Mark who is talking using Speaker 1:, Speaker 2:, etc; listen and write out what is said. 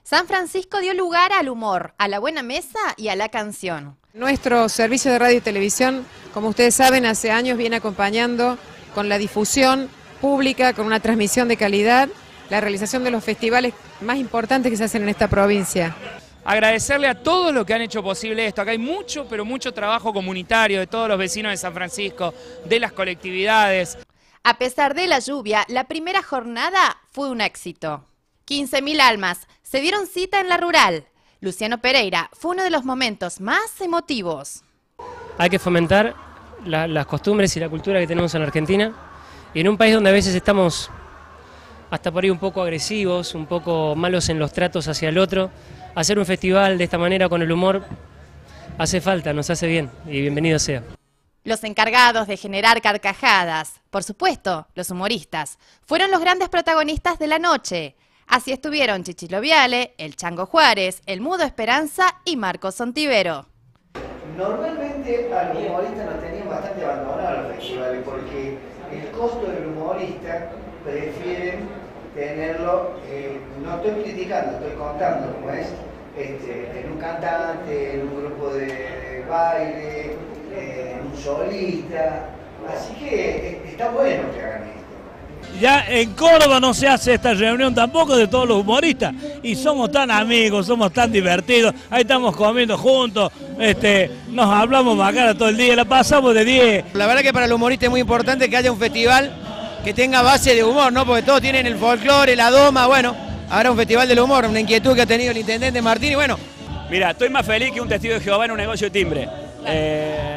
Speaker 1: San Francisco dio lugar al humor, a la buena mesa y a la canción.
Speaker 2: Nuestro servicio de radio y televisión, como ustedes saben, hace años viene acompañando con la difusión pública, con una transmisión de calidad, la realización de los festivales más importantes que se hacen en esta provincia.
Speaker 3: Agradecerle a todos los que han hecho posible esto. Acá hay mucho, pero mucho trabajo comunitario de todos los vecinos de San Francisco, de las colectividades.
Speaker 1: A pesar de la lluvia, la primera jornada fue un éxito. 15.000 almas se dieron cita en la rural. Luciano Pereira fue uno de los momentos más emotivos.
Speaker 4: Hay que fomentar las costumbres y la cultura que tenemos en Argentina, y en un país donde a veces estamos hasta por ahí un poco agresivos, un poco malos en los tratos hacia el otro. Hacer un festival de esta manera con el humor hace falta, nos hace bien, y bienvenido sea.
Speaker 1: Los encargados de generar carcajadas, por supuesto, los humoristas, fueron los grandes protagonistas de la noche. Así estuvieron Chichilo Viale, el Chango Juárez, el Mudo Esperanza y Marcos Ontivero.
Speaker 5: Normalmente al humorista nos tenían bastante abandonado los festivales porque el costo del humorista prefieren tenerlo, no estoy criticando, estoy contando cómo es, en un cantante, en un grupo de baile, en un solista, así que está bueno que hagan esto.
Speaker 6: Ya en Córdoba no se hace esta reunión tampoco de todos los humoristas y somos tan amigos, somos tan divertidos, ahí estamos comiendo juntos, nos hablamos bacana todo el día, la pasamos de 10.
Speaker 7: La verdad que para el humorista es muy importante que haya un festival que tenga base de humor, ¿no? Porque todos tienen el folclore, la doma, bueno, ahora un festival del humor, una inquietud que ha tenido el intendente Martín y bueno.
Speaker 8: Mira, estoy más feliz que un testigo de Jehová en un negocio de timbre.